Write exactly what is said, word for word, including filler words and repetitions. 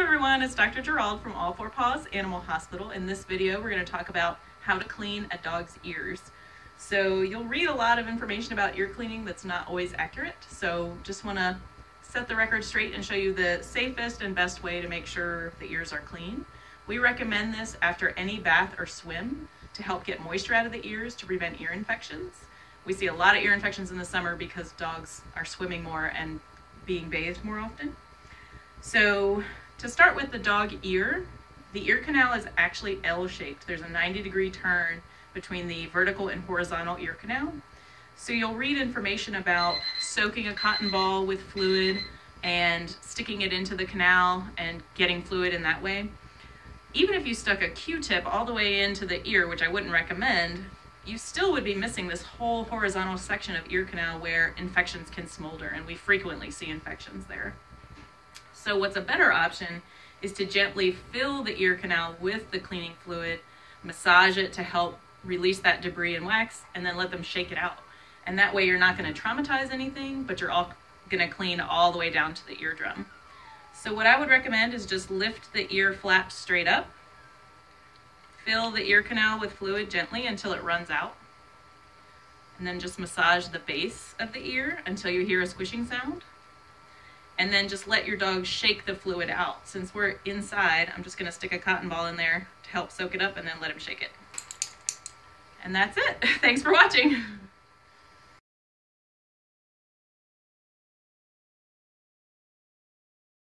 everyone, it's Doctor Gerald from All Four Paws Animal Hospital. In this video, we're going to talk about how to clean a dog's ears. So you'll read a lot of information about ear cleaning that's not always accurate. So just want to set the record straight and show you the safest and best way to make sure the ears are clean. We recommend this after any bath or swim to help get moisture out of the ears to prevent ear infections. We see a lot of ear infections in the summer because dogs are swimming more and being bathed more often. So to start with the dog ear, the ear canal is actually L-shaped. There's a ninety degree turn between the vertical and horizontal ear canal. So you'll read information about soaking a cotton ball with fluid and sticking it into the canal and getting fluid in that way. Even if you stuck a Q-tip all the way into the ear, which I wouldn't recommend, you still would be missing this whole horizontal section of ear canal where infections can smolder, and we frequently see infections there. So what's a better option is to gently fill the ear canal with the cleaning fluid, massage it to help release that debris and wax, and then let them shake it out. And that way you're not going to traumatize anything, but you're all going to clean all the way down to the eardrum. So what I would recommend is just lift the ear flap straight up, fill the ear canal with fluid gently until it runs out, and then just massage the base of the ear until you hear a squishing sound. And then just let your dog shake the fluid out. Since we're inside, I'm just gonna stick a cotton ball in there to help soak it up and then let him shake it. And that's it. Thanks for watching.